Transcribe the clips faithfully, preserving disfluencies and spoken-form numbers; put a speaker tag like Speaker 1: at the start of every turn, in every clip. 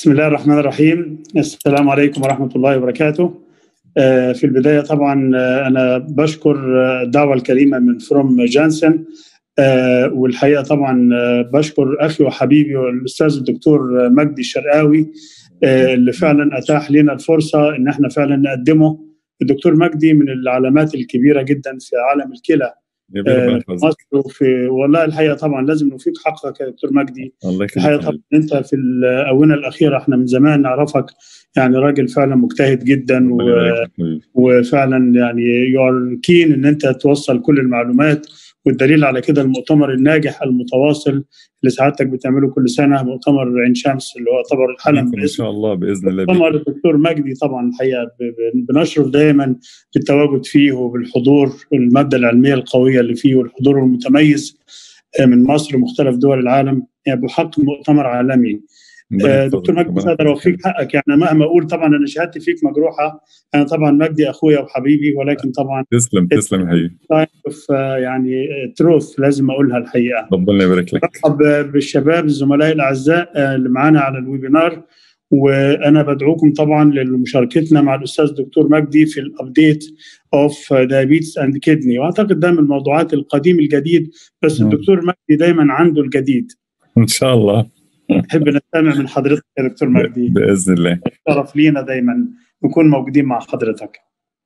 Speaker 1: بسم الله الرحمن الرحيم. السلام عليكم ورحمة الله وبركاته. في البداية طبعا أنا بشكر الدعوة الكريمة من فروم جانسن، والحقيقة طبعا بشكر أخي وحبيبي والأستاذ الدكتور مجدي الشرقاوي اللي فعلا أتاح لنا الفرصة إن احنا فعلا نقدمه. الدكتور مجدي من العلامات الكبيرة جدا في عالم الكلى في مصر، وفي والله الحقيقه طبعا لازم نفيد حقك يا دكتور مجدي. الحقيقه طبعا انت في الاونه الاخيره احنا من زمان نعرفك، يعني راجل فعلا مجتهد جدا و... وفعلا يعني يو كين ان انت توصل كل المعلومات، والدليل على كده المؤتمر الناجح المتواصل اللي سعادتك بتعمله كل سنه، مؤتمر عين شمس اللي هو يعتبر الحلم
Speaker 2: ان شاء الله باذن الله.
Speaker 1: مؤتمر الدكتور مجدي طبعا الحقيقه بنشرف دائما بالتواجد فيه وبالحضور، الماده العلميه القويه اللي فيه والحضور المتميز من مصر ومختلف دول العالم، يعني بحق مؤتمر عالمي. دكتور مجدي مش قادر اوفيك حقك، يعني مهما اقول طبعا انا شهادتي فيك مجروحه، انا طبعا مجدي اخويا وحبيبي، ولكن طبعا
Speaker 2: تسلم تسلم يا حبيبي.
Speaker 1: يعني تروث لازم اقولها الحقيقه.
Speaker 2: ربنا يبارك لك.
Speaker 1: مرحبا بالشباب الزملاء الاعزاء اللي معانا على الويبينار، وانا بدعوكم طبعا لمشاركتنا مع الاستاذ دكتور مجدي في الابديت اوف دايابيتس اند كيدني، واعتقد ده من الموضوعات القديم الجديد، بس م. الدكتور مجدي دايما عنده الجديد
Speaker 2: ان شاء الله.
Speaker 1: نحب نستمع من حضرتك يا دكتور مجدي
Speaker 2: باذن الله.
Speaker 1: شرف لينا دايما نكون موجودين مع حضرتك.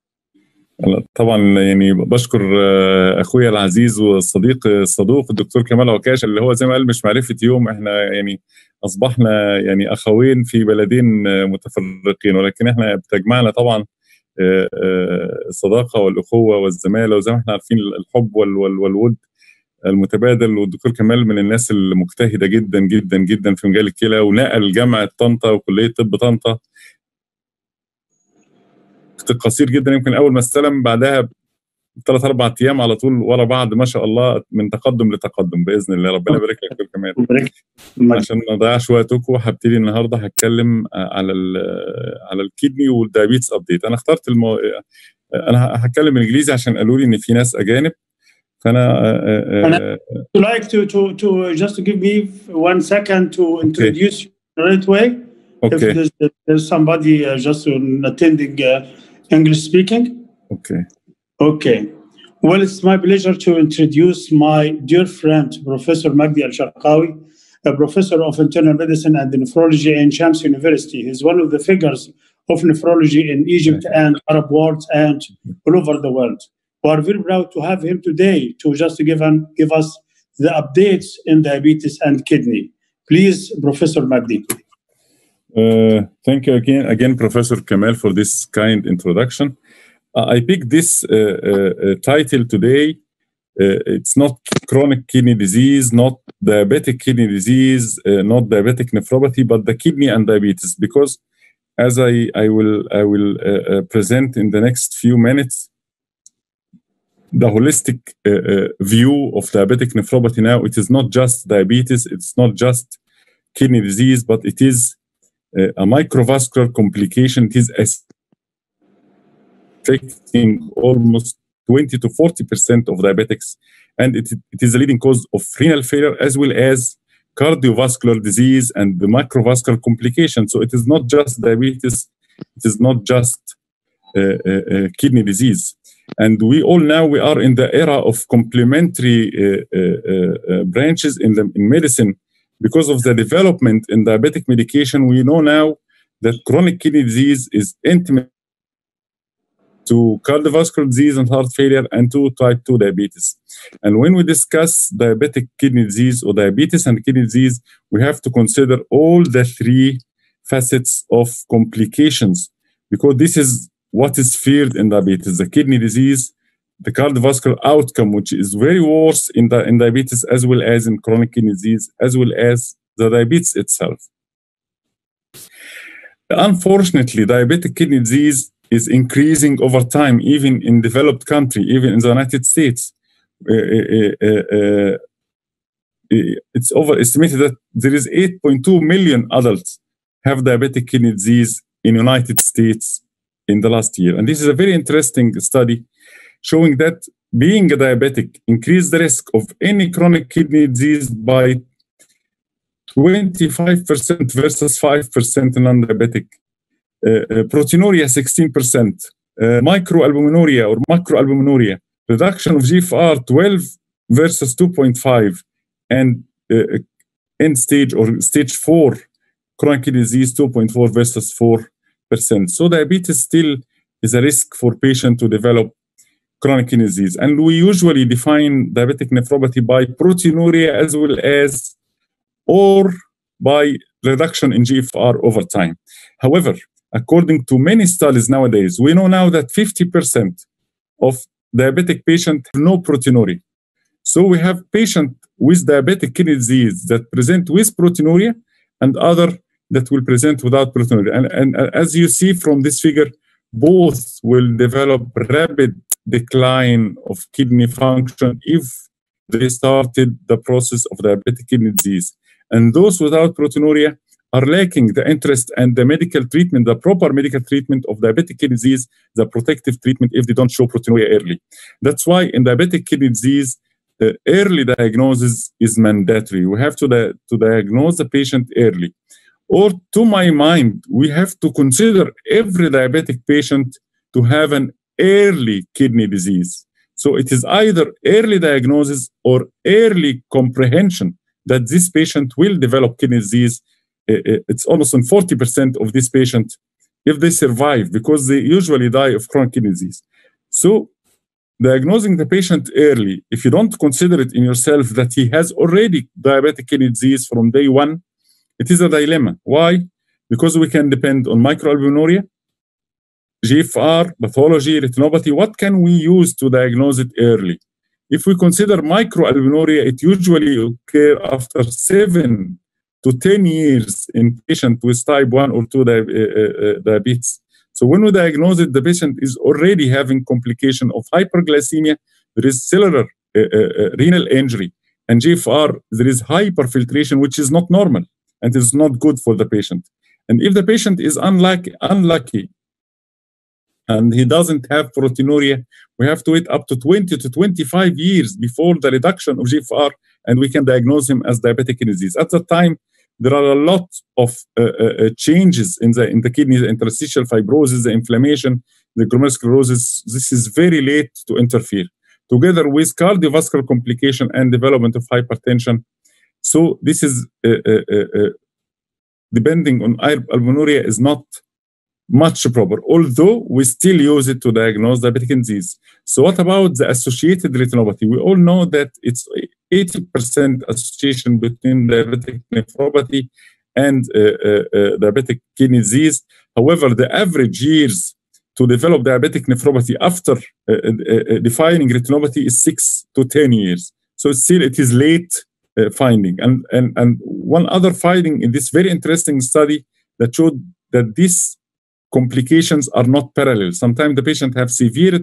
Speaker 2: طبعا يعني بشكر اخويا العزيز والصديق الصدوق الدكتور كمال عكاش، اللي هو زي ما قال مش معرفه يوم، احنا يعني اصبحنا يعني اخوين في بلدين متفرقين، ولكن احنا بتجمعنا طبعا الصداقه والاخوه والزماله، وزي ما احنا عارفين الحب والود المتبادل. والدكتور كمال من الناس المجتهده جدا جدا جدا في مجال الكلى، ونقل جامعه طنطا وكليه طب طنطا قصير جدا، يمكن اول ما استلم بعدها ثلاث اربع ايام على طول ورا بعض، ما شاء الله من تقدم لتقدم باذن الله. ربنا يبارك لك دكتور كمال. عشان ما اضيعش وقتكم هبتدي النهارده هتكلم على على الكيدني والدايابيتس ابديت. انا اخترت المو... انا هتكلم انجليزي عشان قالوا لي ان في ناس اجانب، فانا
Speaker 1: uh, like to to to just to give me one second to introduce you the right way.
Speaker 2: Okay.
Speaker 1: If there's, there's somebody uh, just attending uh, English speaking.
Speaker 2: Okay.
Speaker 1: Okay. Well, it's my pleasure to introduce my dear friend, Professor Magdi Al-Sharqawi, a professor of internal medicine and nephrology in Shams University. He's one of the figures of nephrology in Egypt and Arab world and all over the world. We are very proud to have him today to just give, an, give us the updates in diabetes and kidney. Please, Professor Magdi.
Speaker 2: Uh, thank you again, again, Professor Kamal, for this kind introduction. Uh, I picked this uh, uh, title today. Uh, it's not chronic kidney disease, not diabetic kidney disease, uh, not diabetic nephropathy, but the kidney and diabetes, because as I, I will, I will uh, uh, present in the next few minutes, the holistic uh, uh, view of diabetic nephropathy now, it is not just diabetes, it's not just kidney disease, but it is uh, a microvascular complication. It is affecting almost twenty to forty percent of diabetics, and it, it is a leading cause of renal failure as well as cardiovascular disease and the microvascular complication. So it is not just diabetes, it is not just uh, uh, uh, kidney disease. And we all now, we are in the era of complementary uh, uh, uh, branches in, the, in medicine. Because of the development in diabetic medication, we know now that chronic kidney disease is intimate to cardiovascular disease and heart failure and to type two diabetes. And when we discuss diabetic kidney disease or diabetes and kidney disease, we have to consider all the three facets of complications, because this is what is feared in diabetes: the kidney disease, the cardiovascular outcome, which is very worse in, the, in diabetes as well as in chronic kidney disease, as well as the diabetes itself. Unfortunately, diabetic kidney disease is increasing over time, even in developed country, even in the United States. Uh, uh, uh, uh, it's overestimated that there is eight point two million adults have diabetic kidney disease in the United States in the last year. And this is a very interesting study showing that being a diabetic increases the risk of any chronic kidney disease by twenty-five percent versus five percent non-diabetic. Uh, uh, proteinuria, sixteen percent. Uh, microalbuminuria or macroalbuminuria. Reduction of G F R, twelve versus two point five. And uh, end stage or stage four chronic kidney disease, two point four versus four percent. So diabetes still is a risk for patient to develop chronic kidney disease. And we usually define diabetic nephropathy by proteinuria as well as or by reduction in G F R over time. However, according to many studies nowadays, we know now that fifty percent of diabetic patients have no proteinuria. So we have patients with diabetic kidney disease that present with proteinuria and other that will present without proteinuria. And, and as you see from this figure, both will develop rapid decline of kidney function if they started the process of diabetic kidney disease. And those without proteinuria are lacking the interest and the medical treatment, the proper medical treatment of diabetic kidney disease, the protective treatment if they don't show proteinuria early. That's why in diabetic kidney disease, the early diagnosis is mandatory. We have to, di- to diagnose the patient early. Or to my mind, we have to consider every diabetic patient to have an early kidney disease. So it is either early diagnosis or early comprehension that this patient will develop kidney disease. It's almost in forty percent of this patient if they survive, because they usually die of chronic kidney disease. So diagnosing the patient early, if you don't consider it in yourself that he has already diabetic kidney disease from day one, it is a dilemma. Why? Because we can depend on microalbuminuria, G F R, pathology, retinopathy. What can we use to diagnose it early? If we consider microalbuminuria, it usually occurs after seven to ten years in patients with type one or two di- uh, uh, diabetes. So when we diagnose it, the patient is already having complication of hyperglycemia. There is cellular uh, uh, renal injury. And G F R, there is hyperfiltration, which is not normal and is not good for the patient. And if the patient is unlucky, unlucky and he doesn't have proteinuria, we have to wait up to twenty to twenty-five years before the reduction of G F R, and we can diagnose him as diabetic kidney disease. At that time, there are a lot of uh, uh, changes in the in the kidney, the interstitial fibrosis, the inflammation, the glomerulosclerosis. This is very late to interfere, together with cardiovascular complication and development of hypertension. So this is uh, uh, uh, depending on albuminuria is not much proper, although we still use it to diagnose diabetic disease. So what about the associated retinopathy? We all know that it's eighty percent association between diabetic nephropathy and uh, uh, uh, diabetic kidney disease. However, the average years to develop diabetic nephropathy after uh, uh, defining retinopathy is six to ten years. So still it is late uh, finding. And, and, and one other finding in this very interesting study that showed that these complications are not parallel. Sometimes the patient have severe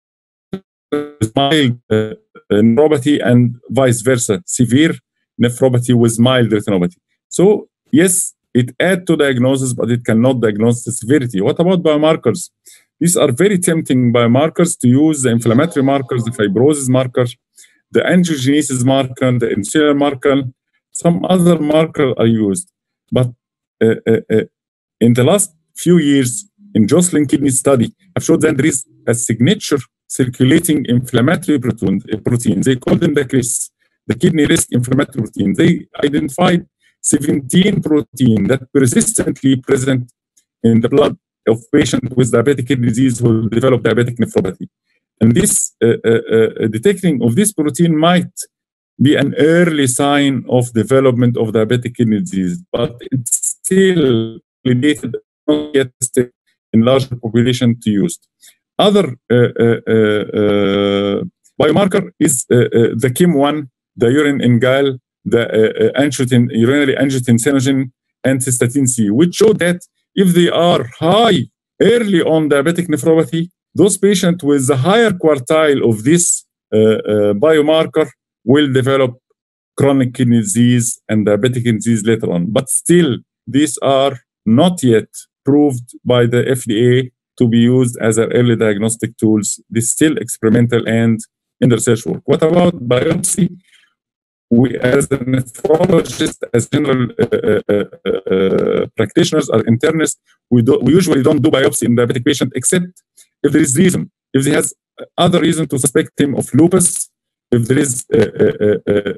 Speaker 2: mild uh, nephropathy and vice versa, severe nephropathy with mild retinopathy. So yes, it adds to diagnosis, but it cannot diagnose the severity. What about biomarkers? These are very tempting biomarkers to use: the inflammatory markers, the fibrosis marker, the angiogenesis marker, the insular marker. Some other markers are used. But uh, uh, uh, in the last few years, in Jocelyn kidney study, have showed that there is a signature circulating inflammatory protein, protein. They call them the C R I S, the kidney risk inflammatory protein. They identified seventeen proteins that persistently present in the blood of patients with diabetic kidney disease who develop diabetic nephropathy. And this uh, uh, uh, detecting of this protein might be an early sign of development of diabetic kidney disease, but it's still related, not yet tested in larger population to use. Other uh, uh, uh, biomarker is uh, uh, the K I M one, the urine in gall, the uh, uh, angiotensin, urinary angiotensinogen, and cystatin C, which show that if they are high early on diabetic nephropathy, those patients with the higher quartile of this uh, uh, biomarker will develop chronic kidney disease and diabetic kidney disease later on. But still, these are not yet proved by the F D A to be used as early diagnostic tools. This is still experimental and in the research work. What about biopsy? we, as a nephrologist, as general uh, uh, uh, uh, practitioners or internists, we, do, we usually don't do biopsy in diabetic patient except if there is reason. If he has other reason to suspect him of lupus, if there is uh, uh, uh,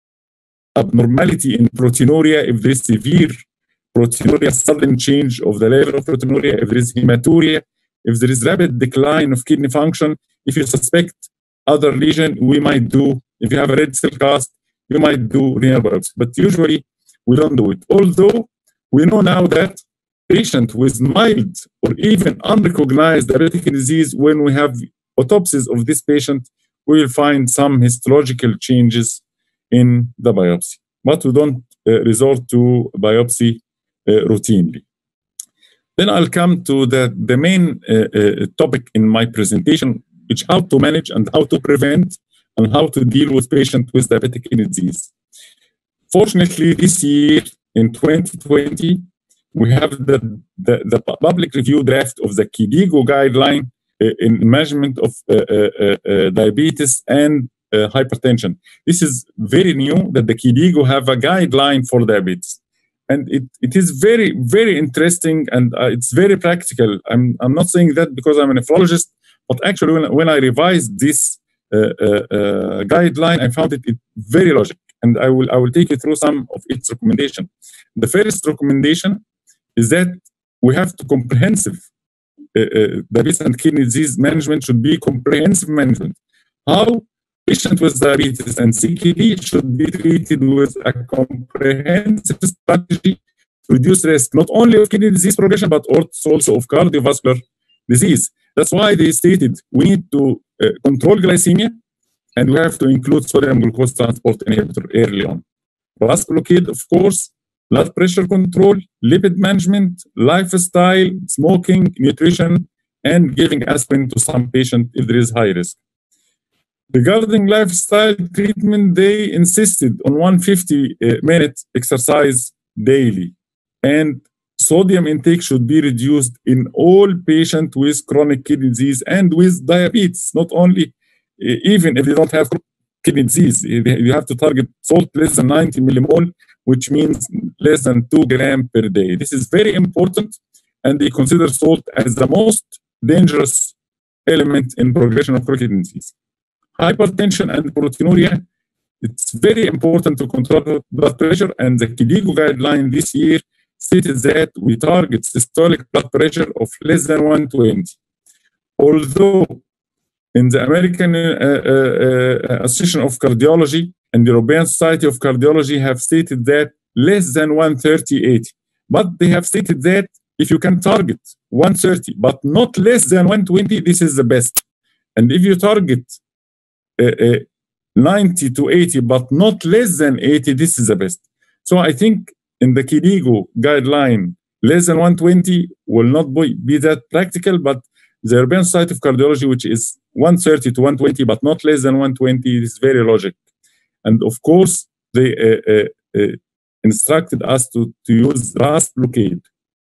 Speaker 2: abnormality in proteinuria, if there is severe proteinuria, sudden change of the level of proteinuria, if there is hematuria, if there is rapid decline of kidney function, if you suspect other lesion, we might do, if you have a red cell cast, you might do renal biopsy. But usually we don't do it. Although we know now that patient with mild or even unrecognized diabetic disease, when we have autopsies of this patient, we will find some histological changes in the biopsy. But we don't uh, resort to biopsy uh, routinely. Then I'll come to the, the main uh, uh, topic in my presentation, which how to manage and how to prevent and how to deal with patients with diabetic kidney disease. Fortunately, this year in twenty twenty, we have the, the, the public review draft of the KDIGO guideline uh, in measurement of uh, uh, uh, diabetes and uh, hypertension. This is very new that the KDIGO have a guideline for diabetes. And it, it is very, very interesting and uh, it's very practical. I'm, I'm not saying that because I'm a nephrologist, but actually when, when I revised this uh, uh, uh, guideline, I found it, it very logical. And I will, I will take you through some of its recommendations. The first recommendation is that we have to comprehensive, uh, uh, diabetes and kidney disease management should be comprehensive management. How patients with diabetes and C K D should be treated with a comprehensive strategy to reduce risk, not only of kidney disease progression, but also of cardiovascular disease. That's why they stated we need to uh, control glycemia, and we have to include sodium glucose transport inhibitor early on. RAS blockade, of course, blood pressure control, lipid management, lifestyle, smoking, nutrition, and giving aspirin to some patients if there is high risk. Regarding lifestyle treatment, they insisted on one hundred fifty minute exercise daily, and sodium intake should be reduced in all patients with chronic kidney disease and with diabetes, not only, even if they don't have kidney disease. You have to target salt less than ninety millimole, which means less than two grams per day. This is very important, and they consider salt as the most dangerous element in progression of chronic kidney disease. Hypertension and proteinuria, it's very important to control blood pressure, and the KDIGO guideline this year stated that we target systolic blood pressure of less than one twenty. Although in the American uh, uh, Association of Cardiology and the European Society of Cardiology have stated that less than one thirty eighty. But they have stated that if you can target one thirty, but not less than one twenty, this is the best. And if you target uh, uh, ninety to eighty, but not less than eighty, this is the best. So I think in the KDIGO guideline, less than one twenty will not be, be that practical, but the European Society of Cardiology, which is one thirty to one twenty, but not less than one twenty, is very logical. And of course, they uh, uh, uh, instructed us to, to use RAS blockade,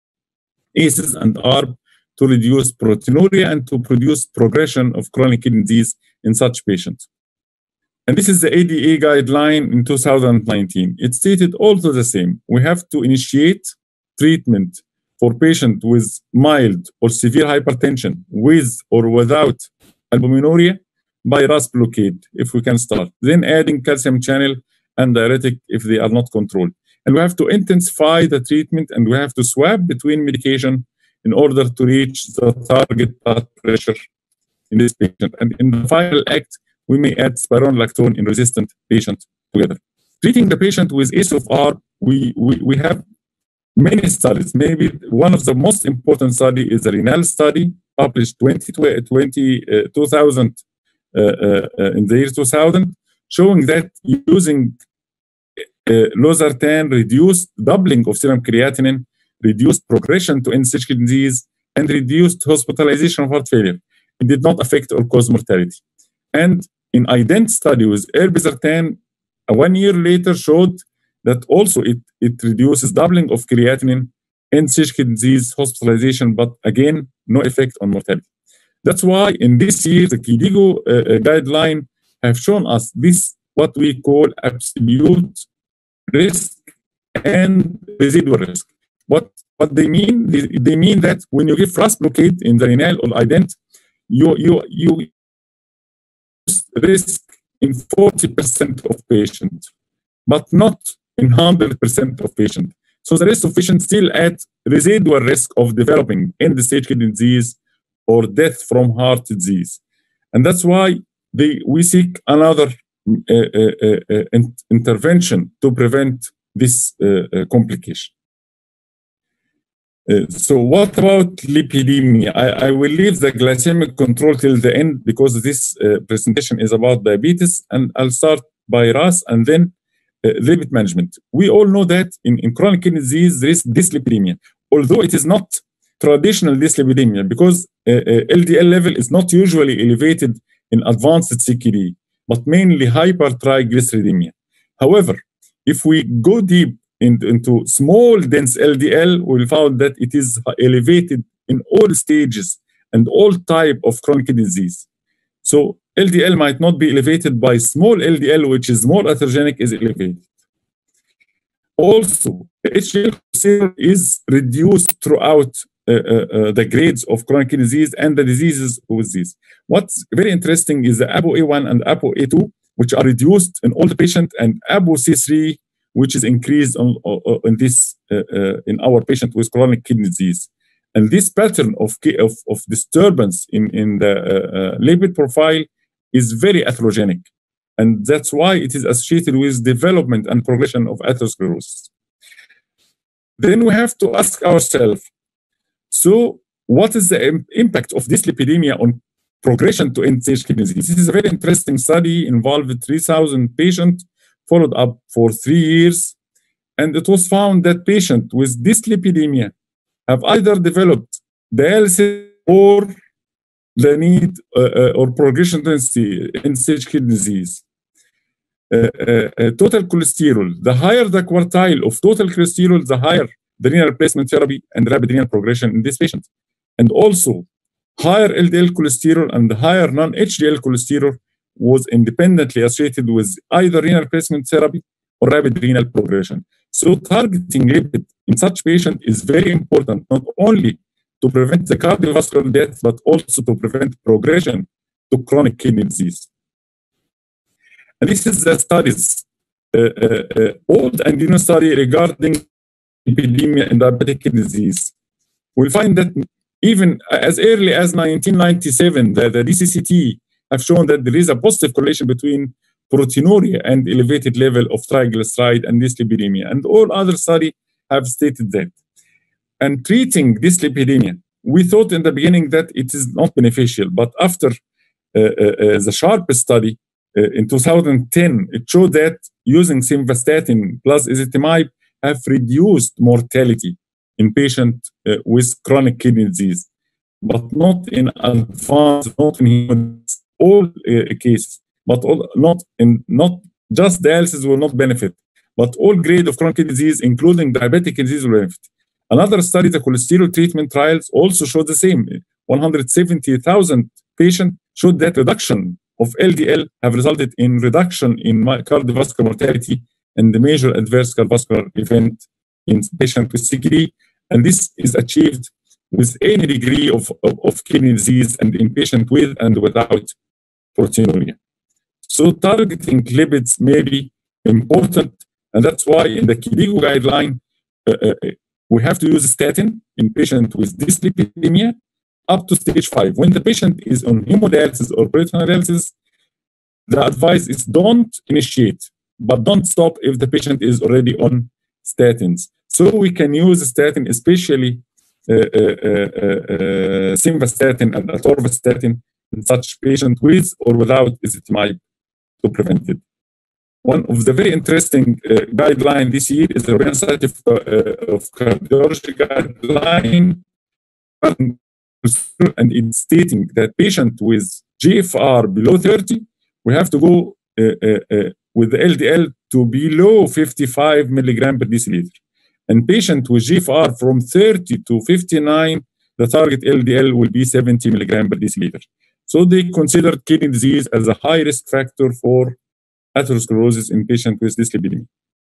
Speaker 2: A C Es and A R B, to reduce proteinuria and to produce progression of chronic kidney disease in such patients. And this is the A D A guideline in two thousand nineteen. It stated also the same. We have to initiate treatment for patients with mild or severe hypertension, with or without albuminuria, by RAS blockade, if we can start. Then adding calcium channel and diuretic if they are not controlled. And we have to intensify the treatment, and we have to swap between medication in order to reach the target blood pressure in this patient. And in the final act, we may add spironolactone in resistant patients together. Treating the patient with A C E of R, we, we, we have many studies. Maybe one of the most important study is the renal study, published twenty, twenty, uh, two thousand, uh, uh, in the year two thousand, showing that using uh, losartan reduced doubling of serum creatinine, reduced progression to end-stage kidney disease, and reduced hospitalization of heart failure. It did not affect or cause mortality. And in IDENT study with irbesartan, uh, one year later showed that also it, it reduces doubling of creatinine, end-stage kidney disease, hospitalization, but again, no effect on mortality. That's why in this year, the KDIGO uh, uh, guideline have shown us this what we call absolute risk and residual risk. What, what they mean? They, they mean that when you give RAS blockade in the renal or ident, you, you, you risk in forty percent of patients, but not in one hundred percent of patients. So the rest of patients still at residual risk of developing end-stage kidney disease or death from heart disease. And that's why they, we seek another uh, uh, uh, in, intervention to prevent this uh, uh, complication. Uh, so what about lipidemia? I, I will leave the glycemic control till the end because this uh, presentation is about diabetes, and I'll start by RAS and then uh, lipid management. We all know that in, in chronic kidney disease, there is dyslipidemia, although it is not traditional dyslipidemia because uh, uh, L D L level is not usually elevated in advanced C K D, but mainly hypertriglyceridemia. However, if we go deep in, into small dense L D L, we'll find that it is elevated in all stages and all type of chronic kidney disease. So L D L might not be elevated by small L D L, which is more atherogenic, is elevated. Also, H D L is reduced throughout uh, uh, the grades of chronic kidney disease and the diseases with this. What's very interesting is the A P O A one and A P O A two, which are reduced in all the patients, and A P O C three, which is increased on, on, on this uh, uh, in our patient with chronic kidney disease. And this pattern of, of, of disturbance in, in the uh, uh, lipid profile is very atherogenic. And that's why it is associated with development and progression of atherosclerosis. Then we have to ask ourselves, so what is the im impact of dyslipidemia on progression to end-stage kidney disease? This is a very interesting study, involved three thousand patients, followed up for three years. And it was found that patients with dyslipidemia have either developed dialysis or the need uh, uh, or progression to end-stage kidney disease. Uh, uh, uh, total cholesterol, the higher the quartile of total cholesterol, the higher the renal replacement therapy and rapid renal progression in this patient. And also, higher L D L cholesterol and higher non-H D L cholesterol was independently associated with either renal replacement therapy or rapid renal progression. So targeting lipid in such patient is very important, not only to prevent the cardiovascular death, but also to prevent progression to chronic kidney disease. And this is the studies, uh, uh, uh, old and new study regarding lipidemia in diabetic kidney disease. We find that even as early as nineteen ninety-seven, the, the D C C T have shown that there is a positive correlation between proteinuria and elevated level of triglyceride and dyslipidemia. And all other studies have stated that. And treating dyslipidemia, we thought in the beginning that it is not beneficial, but after uh, uh, the SHARP study uh, in two thousand ten, it showed that using simvastatin plus ezetimibe have reduced mortality in patients uh, with chronic kidney disease, but not in advanced, not in humans, all uh, cases, but all, not in not just dialysis will not benefit, but all grade of chronic kidney disease, including diabetic kidney disease, will benefit. Another study, the cholesterol treatment trials, also showed the same. one hundred seventy thousand patients showed that reduction of L D L have resulted in reduction in cardiovascular mortality and the major adverse cardiovascular event in patients with C K D. And this is achieved with any degree of, of, of kidney disease and in patients with and without proteinuria. So targeting lipids may be important, and that's why in the KDIGO guideline, uh, uh, we have to use statin in patients with dyslipidemia up to stage five. When the patient is on hemodialysis or peritoneal dialysis, the advice is don't initiate, but don't stop if the patient is already on statins. So we can use statin, especially uh, uh, uh, uh, simvastatin and atorvastatin in such patients with or without ezetimibe to prevent it. One of the very interesting uh, guideline this year is the European Society of, uh, of Cardiology guideline, and it's stating that patient with G F R below thirty, we have to go uh, uh, uh, with the L D L to below fifty-five milligram per deciliter. And patient with G F R from thirty to fifty-nine, the target L D L will be seventy milligram per deciliter. So they consider kidney disease as a high risk factor for atherosclerosis in patients with dyslipidemia.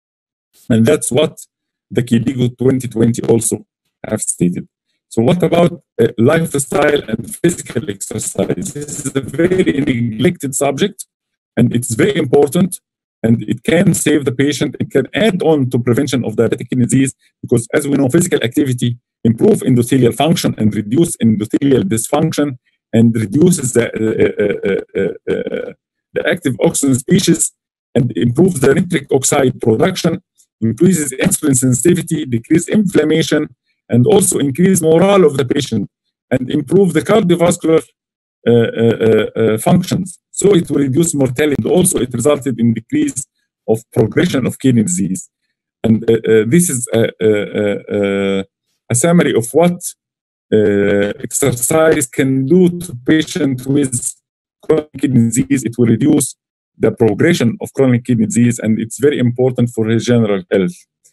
Speaker 2: And that's what the KDIGO twenty twenty also have stated. So what about uh, lifestyle and physical exercise? This is a very neglected subject, and it's very important, and it can save the patient. It can add on to prevention of diabetic kidney disease, because as we know, physical activity improves endothelial function and reduce endothelial dysfunction and reduces the, uh, uh, uh, uh, the active oxygen species and improves the nitric oxide production, increases insulin sensitivity, decreases inflammation, and also increase morale of the patient and improve the cardiovascular uh, uh, uh, functions. So it will reduce mortality, and also it resulted in decrease of progression of kidney disease. And uh, uh, this is a, a, a, a summary of what uh, exercise can do to patients with chronic kidney disease. It will reduce the progression of chronic kidney disease, and it's very important for his general health.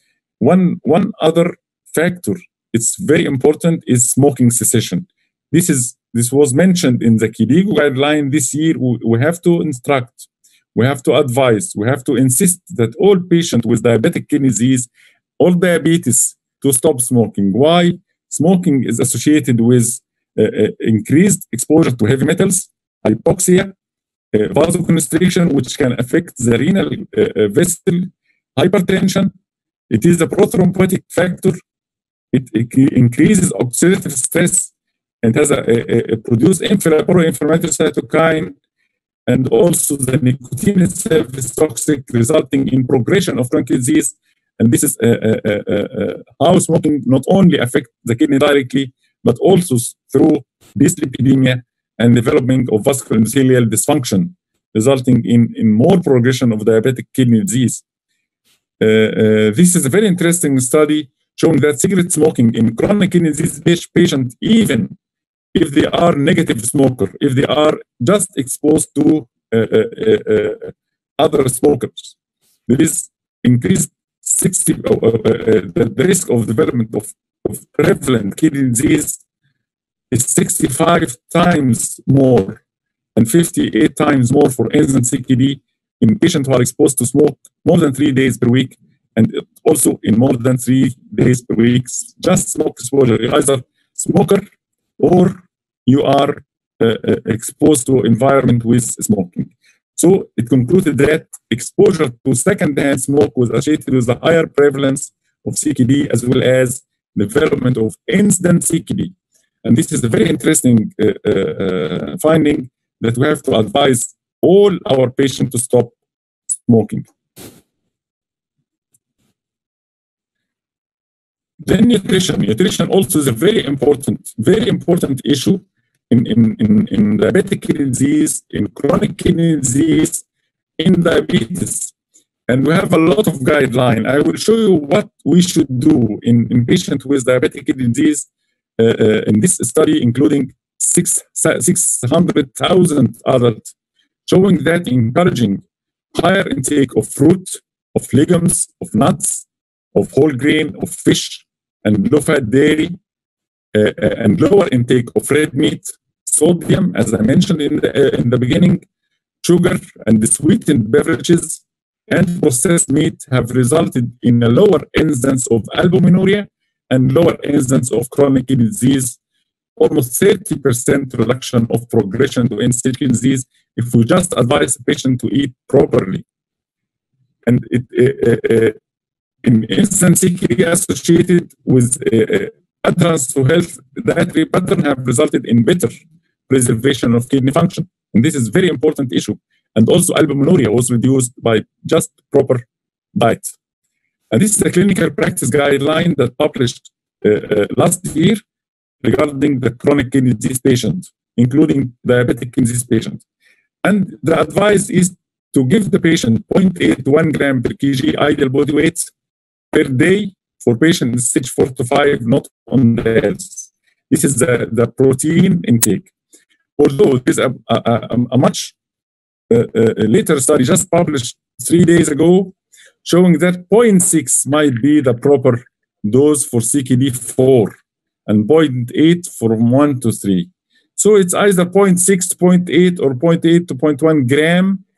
Speaker 2: One, one other factor it's very important is smoking cessation. This is this was mentioned in the KDIGO guideline this year. We, we have to instruct, we have to advise, we have to insist that all patients with diabetic kidney disease, all diabetes, to stop smoking. Why? Smoking is associated with uh, uh, increased exposure to heavy metals, hypoxia, uh, vasoconstriction, which can affect the renal uh, vessel, hypertension. It is a prothrombotic factor. It, it increases oxidative stress and has a, a, a produce pro-inflammatory cytokine, and also the nicotine itself is toxic, resulting in progression of chronic disease. And this is uh, uh, uh, uh, how smoking not only affects the kidney directly, but also through dyslipidemia and development of vascular endothelial dysfunction, resulting in, in more progression of diabetic kidney disease. Uh, uh, this is a very interesting study showing that cigarette smoking in chronic kidney disease patients, even if they are negative smoker, if they are just exposed to uh, uh, uh, other smokers, there is increased sixty uh, uh, uh, the, the risk of development of, of prevalent kidney disease is sixty-five times more and fifty-eight times more for enzyme C K D in patients who are exposed to smoke more than three days per week, and also in more than three days per week. Just smoke exposure. You're either smoker or you are uh, exposed to environment with smoking. So it concluded that exposure to secondhand smoke was associated with a higher prevalence of C K D as well as development of incident C K D. And this is a very interesting uh, uh, finding that we have to advise all our patients to stop smoking. Then nutrition. Nutrition also is a very important, very important issue in, in, in, in diabetic kidney disease, in chronic kidney disease, in diabetes. And we have a lot of guidelines. I will show you what we should do in, in patients with diabetic kidney disease uh, uh, in this study, including six, six hundred thousand adults, showing that encouraging higher intake of fruit, of legumes, of nuts, of whole grain, of fish, and low-fat dairy, uh, and lower intake of red meat, sodium, as I mentioned in the, uh, in the beginning, sugar, and the sweetened beverages, and processed meat have resulted in a lower incidence of albuminuria and lower incidence of chronic kidney disease, almost thirty percent reduction of progression to end-stage kidney disease if we just advise the patient to eat properly. And it, uh, uh, in incident C K D associated with uh, adherence to health dietary pattern have resulted in better preservation of kidney function. And this is a very important issue. And also albuminuria was reduced by just proper diet. And this is a clinical practice guideline that published uh, uh, last year regarding the chronic kidney disease patient, including diabetic kidney disease patient. And the advice is to give the patient zero point eight to one gram per kg ideal body weight per day for patients stage four to five, not on dialysis. This is the, the protein intake. Although there is a, a, a, a much uh, uh, later study just published three days ago showing that zero point six might be the proper dose for C K D four and zero point eight from one to three. So it's either zero point six, zero point eight, or zero point eight to zero point one gram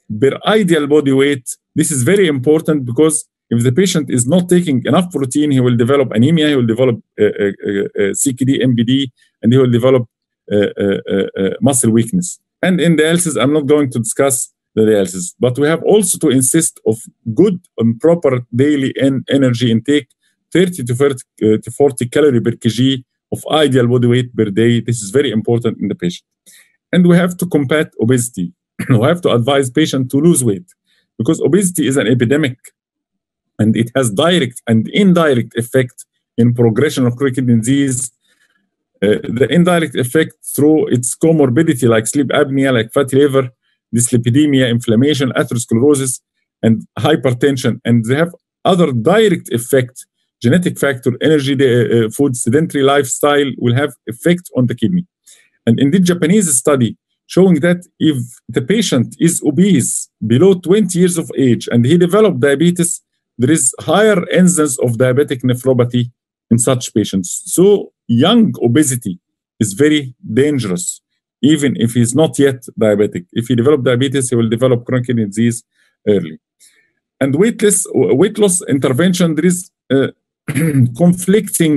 Speaker 2: per ideal body weight. This is very important because if the patient is not taking enough protein, he will develop anemia, he will develop uh, uh, uh, C K D, M B D, and he will develop uh, uh, uh, muscle weakness. And in dialysis, I'm not going to discuss the dialysis, but we have also to insist of good and proper daily en- energy intake, thirty to forty calories per kg of ideal body weight per day. This is very important in the patient. And we have to combat obesity. We have to advise patients to lose weight because obesity is an epidemic and it has direct and indirect effect in progression of chronic kidney disease. Uh, the indirect effect through its comorbidity like sleep apnea, like fatty liver, dyslipidemia, inflammation, atherosclerosis, and hypertension. And they have other direct effect, genetic factor, energy, uh, food, sedentary lifestyle will have effect on the kidney. And in the Japanese study showing that if the patient is obese below twenty years of age and he developed diabetes, there is higher incidence of diabetic nephropathy in such patients. So young obesity is very dangerous, even if he's not yet diabetic. If he develops diabetes, he will develop chronic kidney disease early. And weight loss, weight loss intervention, there is a conflicting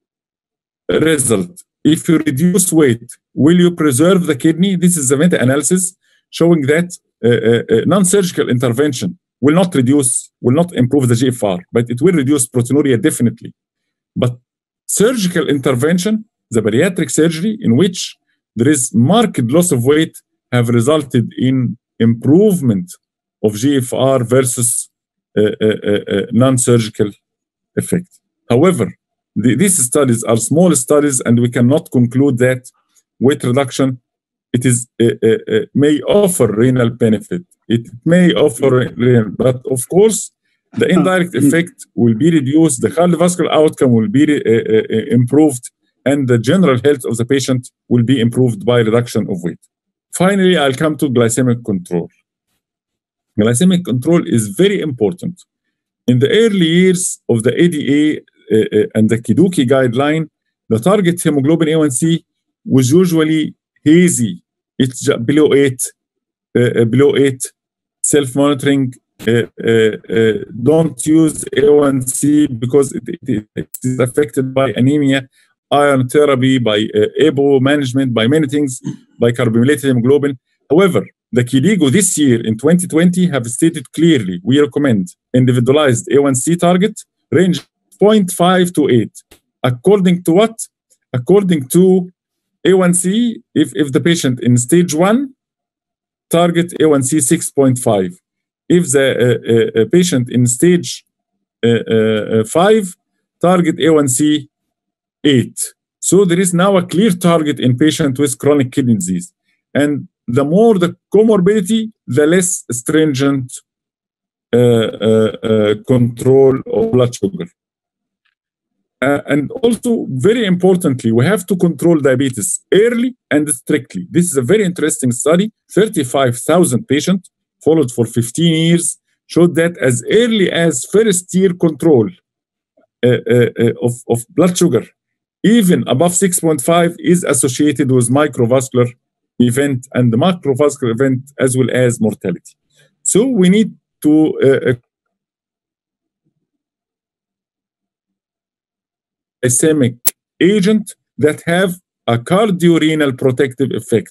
Speaker 2: result. If you reduce weight, will you preserve the kidney? This is a meta-analysis showing that uh, uh, non-surgical intervention will not reduce, will not improve the G F R, but it will reduce proteinuria definitely. But surgical intervention, the bariatric surgery, in which there is marked loss of weight, have resulted in improvement of G F R versus uh, uh, uh, non-surgical effect. However, the, these studies are small studies, and we cannot conclude that weight reduction it is uh, uh, uh, may offer renal benefit. It may offer renal, but of course, the indirect effect will be reduced, the cardiovascular outcome will be uh, uh, improved, and the general health of the patient will be improved by reduction of weight. Finally, I'll come to glycemic control. Glycemic control is very important. In the early years of the A D A uh, uh, and the Kiduki guideline, the target hemoglobin A one C was usually hazy. It's below eight, uh, below eight, self-monitoring. Uh, uh, uh, don't use A one C because it, it, it is affected by anemia, iron therapy, by uh, A B O management, by many things, by carbamylated hemoglobin. However, the KDIGO this year in twenty twenty have stated clearly, we recommend individualized A one C target range zero point five to eight. According to what? According to A one C, if, if the patient in stage one, target A one C six point five. If the uh, uh, patient in stage uh, uh, five, target A one C eight. So there is now a clear target in patient with chronic kidney disease. And the more the comorbidity, the less stringent uh, uh, uh, control of blood sugar. Uh, and also, very importantly, we have to control diabetes early and strictly. This is a very interesting study. thirty-five thousand patients followed for fifteen years showed that as early as first year control uh, uh, of, of blood sugar, even above six point five, is associated with microvascular event and the macrovascular event as well as mortality. So we need to uh, glycemic agent that have a cardiorenal protective effect.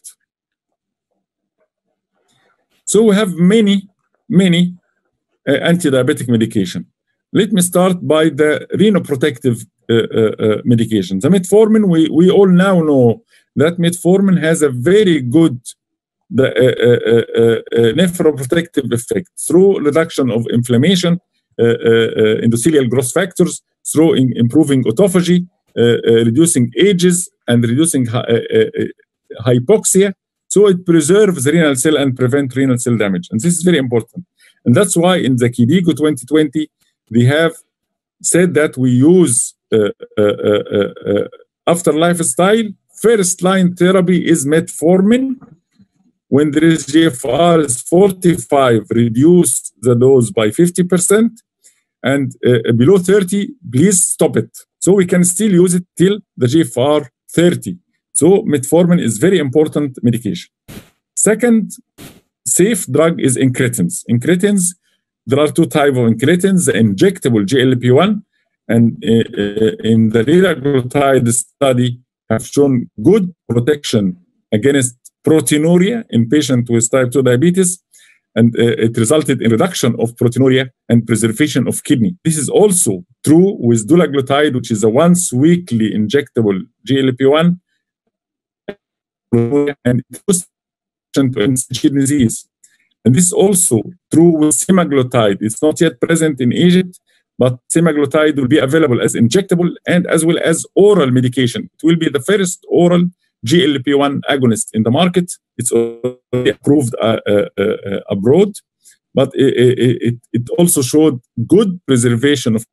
Speaker 2: So we have many, many uh, anti-diabetic medication. Let me start by the renoprotective uh, uh, uh, medication. The metformin, we, we all now know that metformin has a very good the, uh, uh, uh, uh, nephroprotective effect through reduction of inflammation, uh, uh, endothelial growth factors, through in improving autophagy, uh, uh, reducing ages, and reducing uh, uh, hypoxia. So it preserves the renal cell and prevent renal cell damage. And this is very important. And that's why in the KDIGO twenty twenty, they have said that we use uh, uh, uh, uh, after lifestyle, first line therapy is metformin. When there is G F R is forty-five, reduce the dose by fifty percent. And uh, below thirty, please stop it. So we can still use it till the G F R thirty. So metformin is very important medication. Second, safe drug is incretins. Incretins, there are two types of incretins, the injectable G L P one, and uh, in the liraglutide study have shown good protection against proteinuria in patients with type two diabetes, and uh, it resulted in reduction of proteinuria and preservation of kidney. This is also true with dulaglutide, which is a once weekly injectable G L P one, and it was kidney disease. And this is also true with semaglutide. It's not yet present in Egypt, but semaglutide will be available as injectable and as well as oral medication. It will be the first oral G L P one agonist in the market. It's already approved uh, uh, uh, abroad, but it, it, it also showed good preservation of.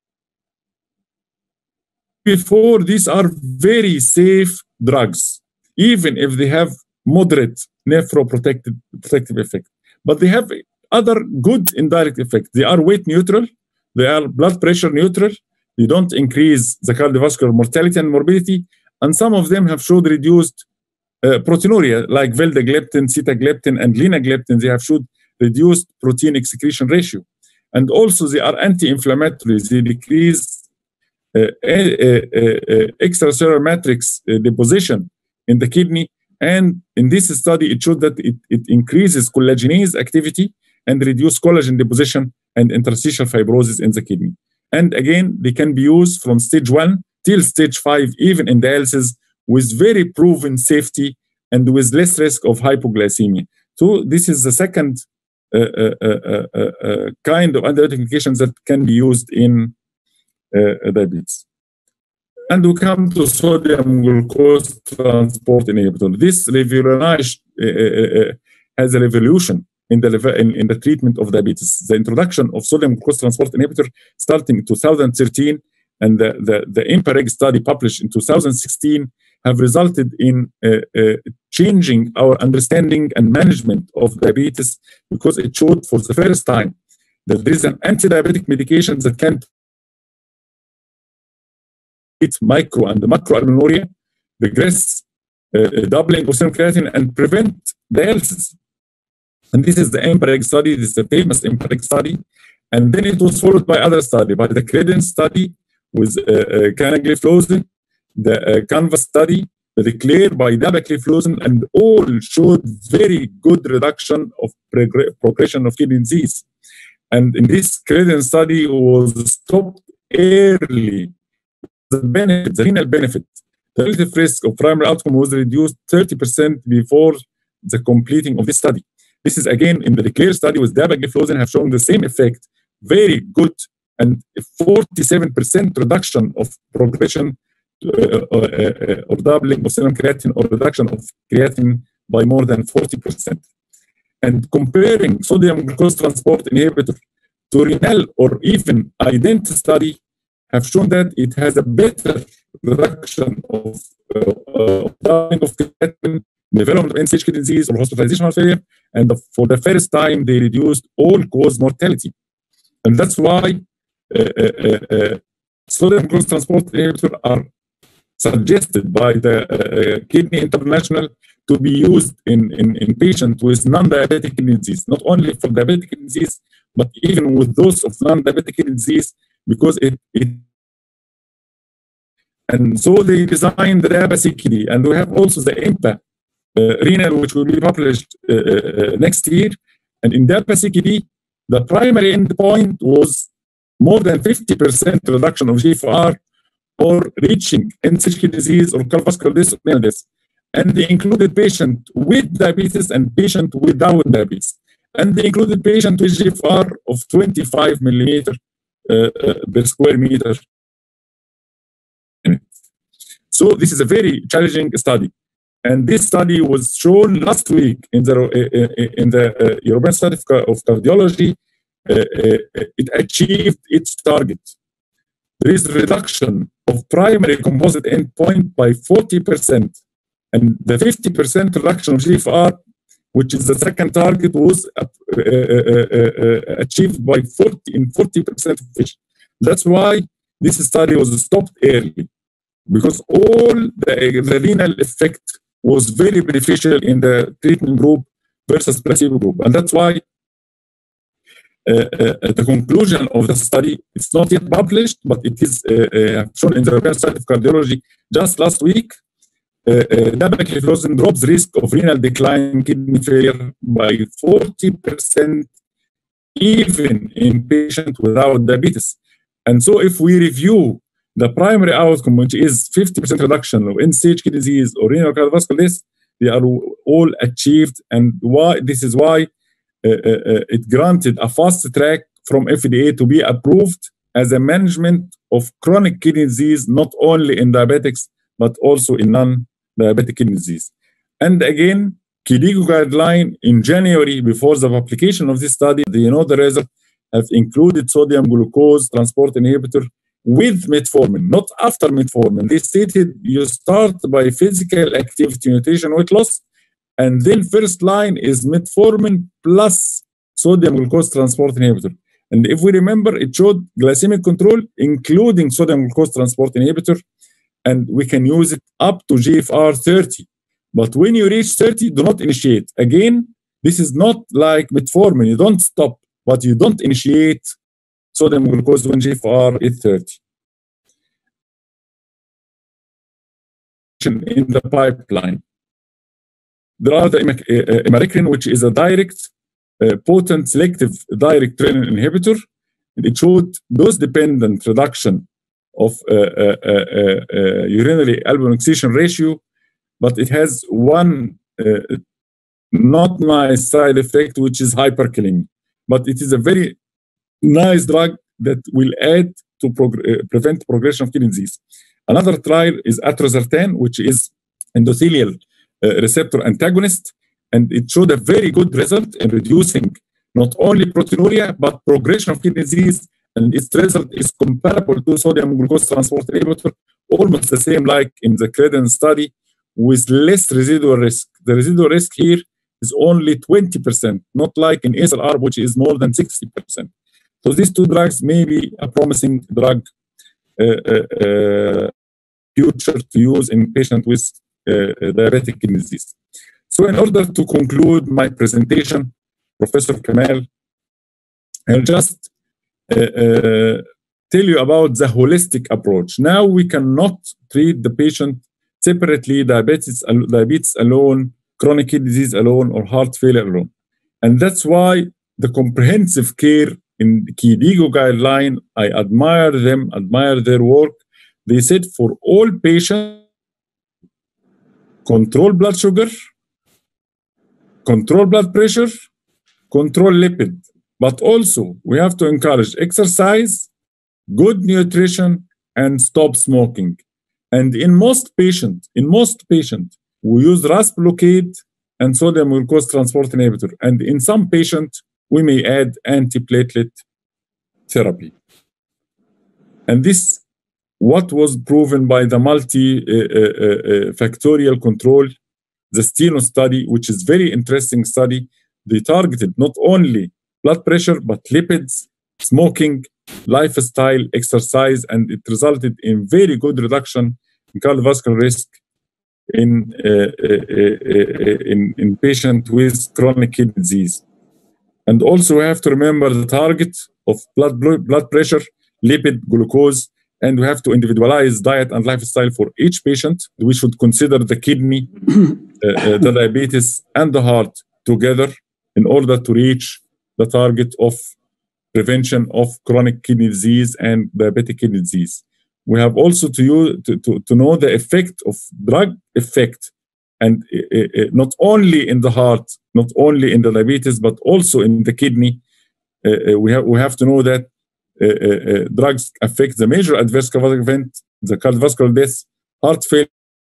Speaker 2: Before, these are very safe drugs, even if they have moderate nephroprotective protective effect. But they have other good indirect effects. They are weight neutral, they are blood pressure neutral, they don't increase the cardiovascular mortality and morbidity, and some of them have showed reduced uh, proteinuria, like vildagliptin, sitagliptin, and linagliptin. They have showed reduced protein excretion ratio. And also they are anti-inflammatory. They decrease uh, uh, uh, extracellular matrix uh, deposition in the kidney. And in this study, it showed that it, it increases collagenase activity and reduce collagen deposition and interstitial fibrosis in the kidney. And again, they can be used from stage one till stage five, even in dialysis, with very proven safety and with less risk of hypoglycemia. So this is the second uh, uh, uh, uh, uh, kind of antibiotic medications that can be used in uh, diabetes. And we come to sodium glucose transport inhibitor. This revolutionized uh, uh, has a revolution in the in, in the treatment of diabetes. The introduction of sodium glucose transport inhibitor starting in two thousand thirteen, and the the, the IMPAREG study published in two thousand sixteen have resulted in uh, uh, changing our understanding and management of diabetes, because it showed for the first time that there is an anti-diabetic medication that can micro and macroalbuminuria, regress uh, doubling of serum creatinine, and prevent dialysis. And this is the IMPAREG study. This is the famous IMPAREG study. And then it was followed by other study, by the CREDENCE study with uh, uh, canagliflozin, the uh, CANVAS study, the DECLARE by dapagliflozin, and all showed very good reduction of progression of kidney disease. And in this CREDENCE study was stopped early. The benefit, the renal benefit, the relative risk of primary outcome was reduced thirty percent before the completing of this study. This is again in the DECLARE study with dapagliflozin have shown the same effect, very good, and forty-seven percent reduction of progression uh, uh, uh, or doubling of serum creatinine, or reduction of creatinine by more than forty percent. And comparing sodium glucose transport inhibitor to renal or even IDENT study have shown that it has a better reduction of uh, uh, doubling of creatinine, development of end-stage kidney disease or hospitalization failure, and the, for the first time they reduced all-cause mortality. And that's why uh, uh, uh, sodium glucose transport inhibitors are suggested by the uh, Kidney International to be used in, in, in patients with non-diabetic kidney disease, not only for diabetic kidney disease, but even with those of non-diabetic kidney disease, because it, it and so they designed the DAPA-CKD, and we have also the IMPA uh, renal, which will be published uh, uh, next year. And in DAPA-CKD, the primary endpoint was more than fifty percent reduction of G F R or reaching end-stage kidney disease or cardiovascular death or renal death. And they included patient with diabetes and patient without diabetes. And they included patient with G F R of twenty-five millimeter uh, uh, per square meter. So this is a very challenging study. And this study was shown last week in the, uh, in the uh, European Study of Cardiology. Uh, uh, it achieved its target. There is a reduction of primary composite endpoint by forty percent. And the fifty percent reduction of G F R, which is the second target, was uh, uh, uh, uh, achieved by forty in forty percent of patients. That's why this study was stopped early, because all the, the renal effect was very beneficial in the treatment group versus placebo group. And that's why uh, uh, the conclusion of the study, it's not yet published, but it is uh, uh, shown in the European Society of Cardiology just last week. Uh, uh, dapagliflozin drops risk of renal decline, kidney failure by forty percent even in patients without diabetes. And so if we review the primary outcome, which is fifty percent reduction of end-stage kidney disease or renal cardiovascular death, they are all achieved. And why? This is why uh, uh, it granted a fast track from F D A to be approved as a management of chronic kidney disease, not only in diabetics, but also in non-diabetic kidney disease. And again, KDIGO guideline in January, before the publication of this study, you know, the result have included sodium glucose transport inhibitor with metformin, not after metformin. They stated you start by physical activity, nutrition, weight loss, and then first line is metformin plus sodium glucose transport inhibitor. And if we remember, it showed glycemic control, including sodium glucose transport inhibitor, and we can use it up to G F R thirty. But when you reach thirty, do not initiate. Again, this is not like metformin. You don't stop, but you don't initiate sodium glucose when G F R is thirty. In the pipeline, there are the imacrine, which is a direct, uh, potent, selective direct renin inhibitor. It showed dose-dependent reduction of uh, uh, uh, uh, urinary albumin oxidation ratio, but it has one uh, not nice side effect, which is hyperkalemia. But it is a very nice drug that will add to prog uh, prevent progression of kidney disease. Another trial is atrasertan, which is endothelial uh, receptor antagonist, and it showed a very good result in reducing not only proteinuria, but progression of kidney disease, and its result is comparable to sodium glucose transport inhibitor, almost the same like in the CREDENCE study, with less residual risk. The residual risk here is only twenty percent, not like in A S L R, which is more than sixty percent. So these two drugs may be a promising drug uh, uh, uh, future to use in patients with uh, diabetic kidney disease. So in order to conclude my presentation, Professor Kamal, I'll just uh, uh, tell you about the holistic approach. Now we cannot treat the patient separately, diabetes, diabetes alone, chronic kidney disease alone, or heart failure alone. And that's why the comprehensive care in the KDIGO guideline, I admire them, admire their work. They said for all patients, control blood sugar, control blood pressure, control lipid, but also we have to encourage exercise, good nutrition, and stop smoking. And in most patients, in most patients, we use R A S blockade and sodium glucose transport inhibitor. And in some patients, we may add antiplatelet therapy. And this, what was proven by the multi-factorial uh, uh, control, the STENO study, which is very interesting study. They targeted not only blood pressure, but lipids, smoking, lifestyle, exercise, and it resulted in very good reduction in cardiovascular risk in, uh, uh, uh, in, in patients with chronic kidney disease. And also we have to remember the target of blood, blood pressure, lipid, glucose, and we have to individualize diet and lifestyle for each patient. We should consider the kidney, uh, uh, the diabetes, and the heart together in order to reach the target of prevention of chronic kidney disease and diabetic kidney disease. We have also to, use, to, to, to know the effect of drug effect, and uh, uh, not only in the heart, not only in the diabetes, but also in the kidney. Uh, uh, we, have, we have to know that uh, uh, drugs affect the major adverse cardiovascular event, the cardiovascular death, heart failure,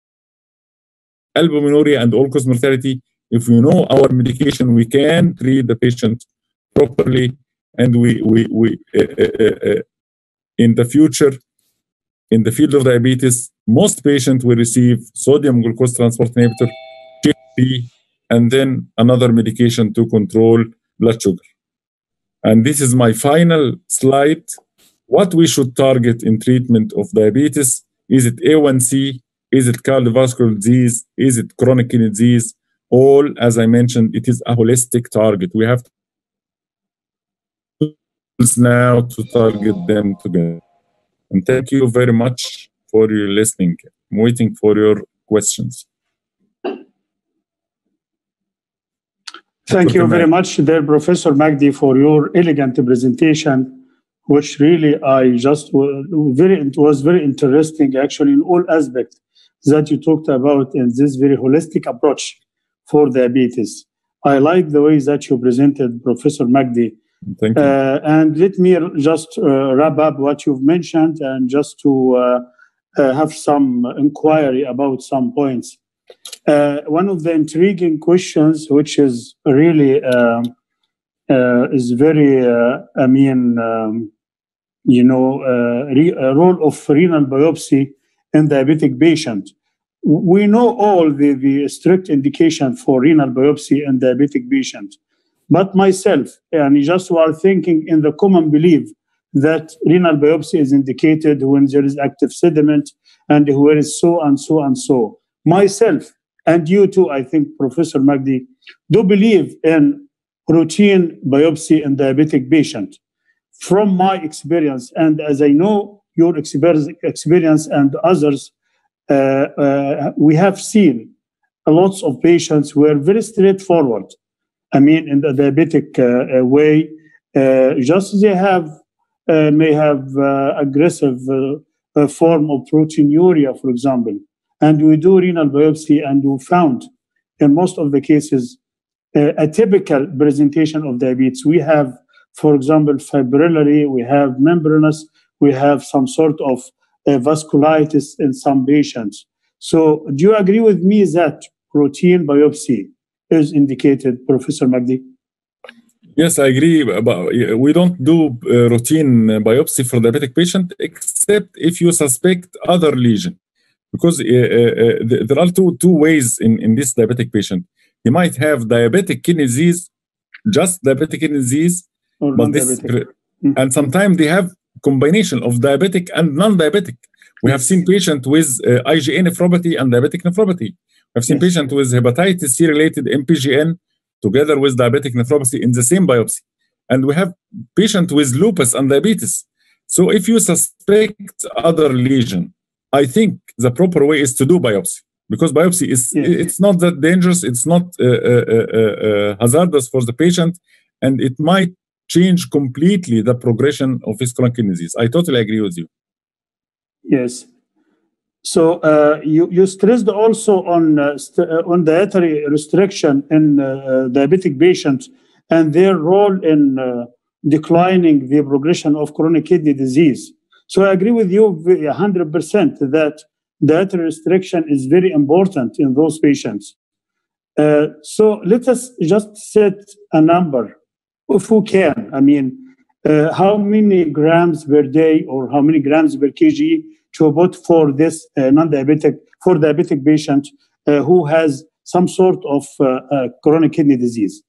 Speaker 2: albuminuria, and all-cause mortality. If we know our medication, we can treat the patient properly, and we, we, we uh, uh, uh, in the future, in the field of diabetes, most patients will receive sodium glucose transport inhibitor, G L P, and then another medication to control blood sugar. And this is my final slide. What we should target in treatment of diabetes, is it A one C, is it cardiovascular disease, is it chronic kidney disease, all, as I mentioned, it is a holistic target. We have tools now to target them together. And thank you very much for your listening. I'm waiting for your questions.
Speaker 1: Thank you very much there, Professor Magdi, for your elegant presentation, which really I just very it was very interesting actually in all aspects that you talked about in this very holistic approach for diabetes. I like the way that you presented, Professor Magdi.
Speaker 2: Thank you.
Speaker 1: Uh, and let me just uh, wrap up what you've mentioned and just to uh, uh, have some inquiry about some points. Uh, one of the intriguing questions, which is really uh, uh, is very, uh, I mean, um, you know, uh, re- uh, role of renal biopsy in diabetic patient. We know all the, the strict indication for renal biopsy in diabetic patient, but myself and just while thinking in the common belief that renal biopsy is indicated when there is active sediment and where is so and so and so. Myself and you too, I think, Professor Magdi, do believe in routine biopsy in diabetic patient. From my experience, and as I know your experience and others, uh, uh, we have seen lots of patients who are very straightforward. I mean, in the diabetic uh, way, uh, just they have uh, may have uh, aggressive uh, form of proteinuria, for example. And we do renal biopsy, and we found in most of the cases uh, a typical presentation of diabetes. We have, for example, fibrillary, we have membranous, we have some sort of uh, vasculitis in some patients. So do you agree with me that routine biopsy is indicated, Professor Magdi?
Speaker 2: Yes, I agree. But we don't do uh, routine biopsy for diabetic patient except if you suspect other lesion. Because uh, uh, there are two two ways in, in this diabetic patient. He might have diabetic kidney disease, just diabetic kidney disease,
Speaker 1: or
Speaker 2: but this,
Speaker 1: mm-hmm.
Speaker 2: and sometimes they have combination of diabetic and non-diabetic. We have seen patient with uh, I G A nephropathy and diabetic nephropathy. We have seen yes. patient with hepatitis C-related M P G N together with diabetic nephropathy in the same biopsy. And we have patient with lupus and diabetes. So if you suspect other lesion, I think the proper way is to do biopsy, because biopsy is yes. it's not that dangerous, it's not uh, uh, uh, uh, hazardous for the patient, and it might change completely the progression of his chronic kidney disease. I totally agree with you.
Speaker 1: Yes. So uh, you you stressed also on uh, st- uh, on dietary restriction in uh, diabetic patients and their role in uh, declining the progression of chronic kidney disease. So I agree with you one hundred percent that dietary restriction is very important in those patients. Uh, so let us just set a number, if we can. I mean, uh, how many grams per day or how many grams per kg to put for this uh, non-diabetic, for diabetic patient uh, who has some sort of uh, uh, chronic kidney disease?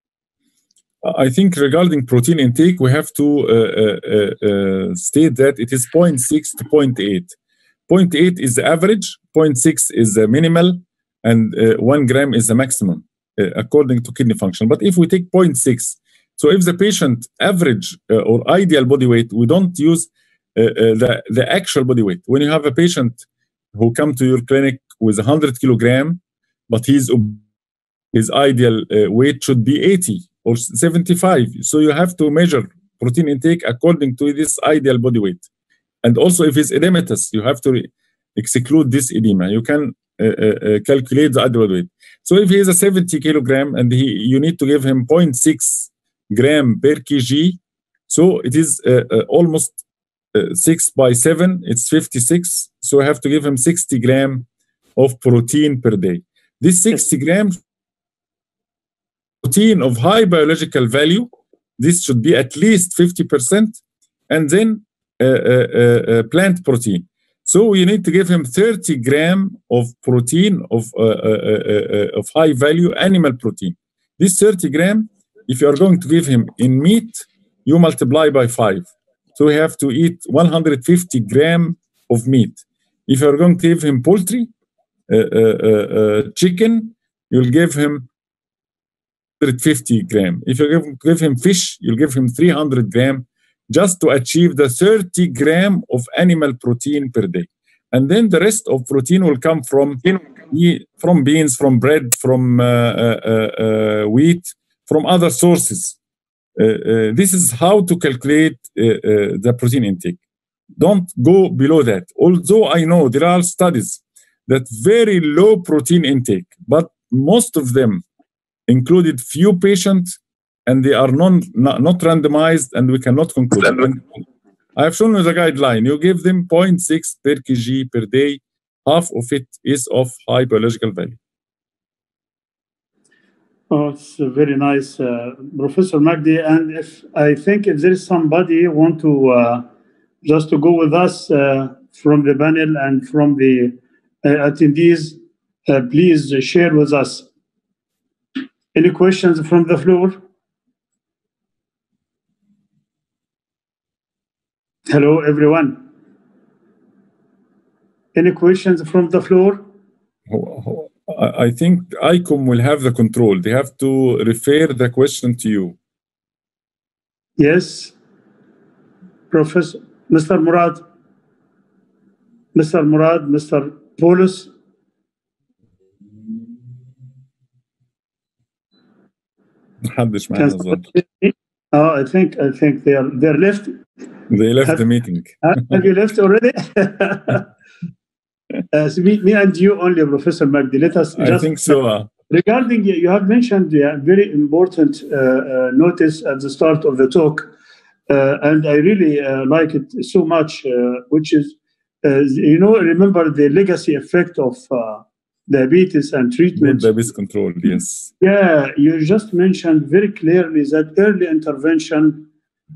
Speaker 2: I think regarding protein intake, we have to uh, uh, uh, state that it is zero point six to zero point eight. zero point eight is the average, zero point six is the minimal, and uh, one gram is the maximum, uh, according to kidney function. But if we take zero point six, so if the patient average uh, or ideal body weight, we don't use uh, uh, the, the actual body weight. When you have a patient who come to your clinic with one hundred kilogram, but he's his ideal uh, weight should be eighty or seventy-five. So you have to measure protein intake according to this ideal body weight. And also if it's edematous, you have to re- exclude this edema. You can uh, uh, calculate the ideal body weight. So if he is a seventy kilogram and he, you need to give him zero point six gram per kg, so it is uh, uh, almost uh, six by seven, it's fifty-six. So I have to give him sixty gram of protein per day. This sixty grams protein of high biological value, this should be at least fifty percent, and then uh, uh, uh, plant protein. So you need to give him thirty gram of protein of, uh, uh, uh, of high value animal protein. This thirty gram, if you are going to give him in meat, you multiply by five. So you have to eat one hundred fifty gram of meat. If you are going to give him poultry, uh, uh, uh, chicken, you'll give him one hundred fifty gram. If you give, give him fish, you'll give him three hundred gram, just to achieve the thirty gram of animal protein per day. And then the rest of protein will come from, from beans, from bread, from uh, uh, uh, wheat, from other sources. Uh, uh, this is how to calculate uh, uh, the protein intake. Don't go below that. Although I know there are studies that very low protein intake, but most of them included few patients and they are non, not, not randomized and we cannot conclude. And I have shown you the guideline. You give them zero point six per kg per day. Half of it is of high biological value.
Speaker 1: Oh, it's very nice, uh, Professor Magdi. And if I think if there is somebody want to uh, just to go with us uh, from the panel and from the uh, attendees, uh, please share with us. Any questions from the floor? Hello, everyone. Any questions from the floor?
Speaker 2: I think I C O M will have the control. They have to refer the question to you.
Speaker 1: Yes. Professor, Mister Murad. Mister Murad, Mister Paulus. Oh, I think I think they are they're left.
Speaker 2: They left
Speaker 1: have,
Speaker 2: the meeting.
Speaker 1: Have you left already? uh, so me, me and you only, Professor Magdi. Let us.
Speaker 2: I
Speaker 1: just,
Speaker 2: think so. Uh,
Speaker 1: regarding you have mentioned a yeah, very important uh, uh, notice at the start of the talk, uh, and I really uh, like it so much. Uh, which is, uh, you know, remember the legacy effect of uh, diabetes and treatment.
Speaker 2: Diabetes control, yes.
Speaker 1: Yeah, you just mentioned very clearly that early intervention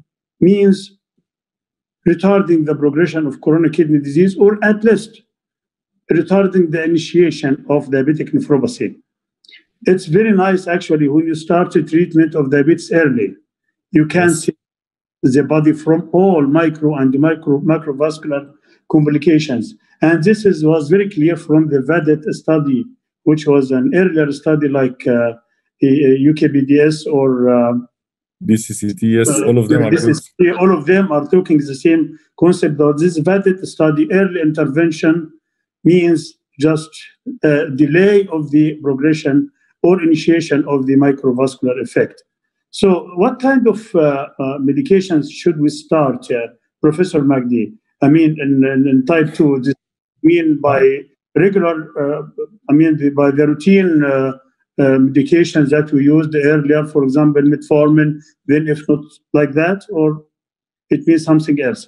Speaker 1: means retarding the progression of chronic kidney disease, or at least retarding the initiation of diabetic nephropathy. It's very nice, actually, when you start the treatment of diabetes early, you can yes. see the body from all micro and micro macrovascular complications. And this is, was very clear from the VADET study, which was an earlier study like uh, U K B D S or uh,
Speaker 2: D C C T, yes, all of them are
Speaker 1: good. All of them are talking the same concept. Of this VADET study, early intervention means just uh, delay of the progression or initiation of the microvascular effect. So what kind of uh, uh, medications should we start, uh, Professor Magdi? I mean, in, in, in type two, this mean by regular, uh, I mean, the, by the routine uh, uh, medications that we used earlier, for example, metformin, then if not like that, or it means something else?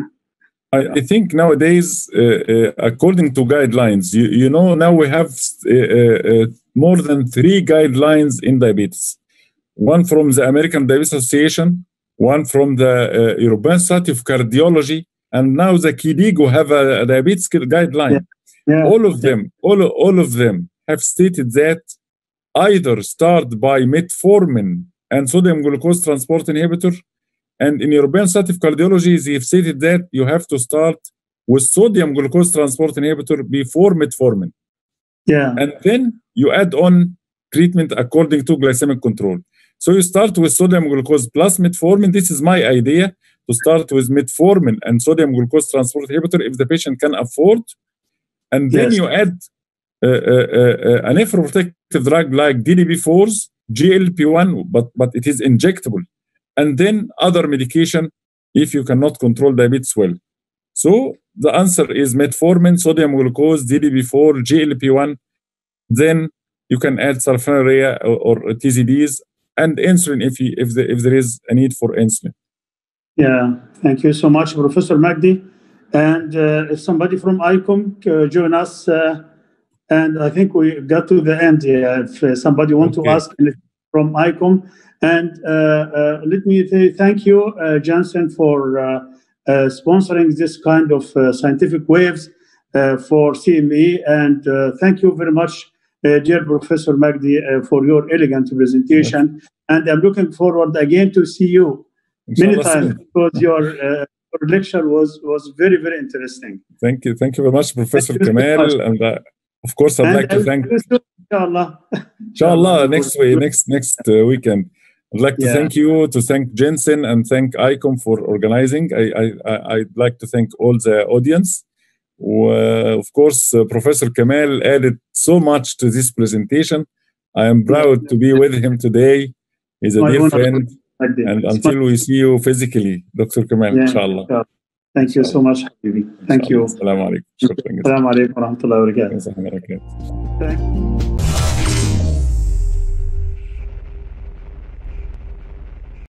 Speaker 2: I, I think nowadays, uh, uh, according to guidelines, you, you know, now we have uh, uh, more than three guidelines in diabetes. One from the American Diabetes Association, one from the uh, European Society of Cardiology, and now the KDIGO have a, a diabetes guideline.
Speaker 1: Yeah. Yeah.
Speaker 2: All of them, all, all of them have stated that either start by metformin and sodium glucose transport inhibitor, and in European Society of Cardiology, they've stated that you have to start with sodium glucose transport inhibitor before metformin.
Speaker 1: Yeah.
Speaker 2: And then you add on treatment according to glycemic control. So you start with sodium glucose plus metformin. This is my idea, to start with metformin and sodium glucose transport inhibitor if the patient can afford. And then yes. you add uh, uh, uh, a nephroprotective drug like D D B fours, G L P one, but, but it is injectable. And then other medication if you cannot control diabetes well. So the answer is metformin, sodium glucose, D D B four, G L P one. Then you can add sulfonylurea or, or T Z Ds and insulin if, you, if, the, if there is a need for insulin.
Speaker 1: Yeah, thank you so much, Professor Magdi. And uh, if somebody from I C O M uh, join us, uh, and I think we got to the end here. If uh, somebody wants okay. to ask from I C O M. And uh, uh, let me say thank you, uh, Janssen, for uh, uh, sponsoring this kind of uh, scientific waves uh, for C M E. And uh, thank you very much, uh, dear Professor Magdi, uh, for your elegant presentation. Yes. And I'm looking forward again to see you many times because your, uh, your lecture was, was very, very interesting.
Speaker 2: Thank you. Thank you very much, Professor Kamal. And uh, Of course, I'd like to thank.
Speaker 1: Inshallah.
Speaker 2: Inshallah, next week, next next uh, weekend. I'd like to yeah. thank you, to thank Jensen, and thank ICOM for organizing. I, I, I'd like to thank all the audience. Uh, of course, uh, Professor Kamal added so much to this presentation. I am proud to be with him today. He's a dear friend. And until we see you physically, Doctor Kamal, yeah, inshallah.
Speaker 1: Thank you so much, Habibi. Thank you.
Speaker 2: Assalamu alaikum.
Speaker 1: Assalamu alaikum wa rahmatullahi wa barakatuh.